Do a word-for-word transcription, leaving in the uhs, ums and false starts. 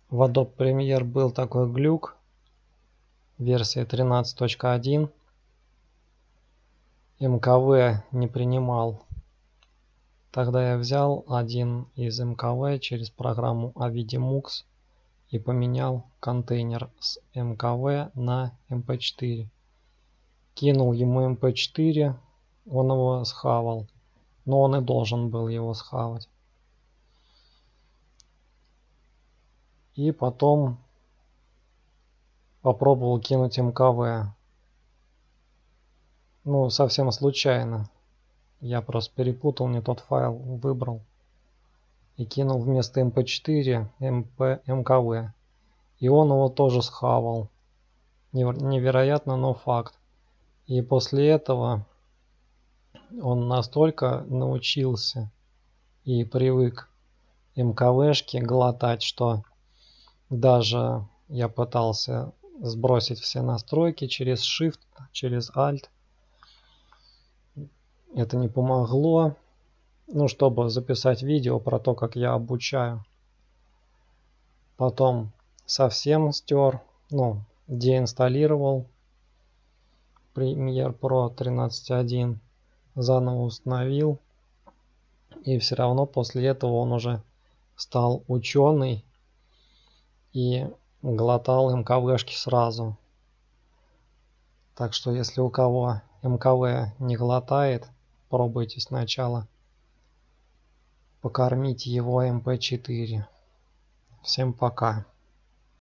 В Adobe Premiere был такой глюк версии тринадцать точка один. эм ка вэ не принимал. Тогда я взял один из эм ка вэ через программу Avidemux и поменял контейнер с эм ка вэ на эм пэ четыре. Кинул ему эм пэ четыре, он его схавал, но он и должен был его схавать. И потом попробовал кинуть эм ка вэ. Ну, совсем случайно. Я просто перепутал, не тот файл выбрал. И кинул вместо эм пэ четыре эм пэ, эм ка вэ. И он его тоже схавал. Невероятно, но факт. И после этого он настолько научился и привык эм ка вэ-шки глотать, что даже я пытался сбросить все настройки через Shift, через Alt. Это не помогло. Ну, чтобы записать видео про то, как я обучаю. Потом совсем стер, ну, деинсталлировал Premiere Pro тринадцать точка один, заново установил. И все равно после этого он уже стал ученый и глотал эм ка вэ-шки сразу. Так что если у кого эм ка вэ не глотает, пробуйте сначала покормить его эм пэ четыре. Всем пока.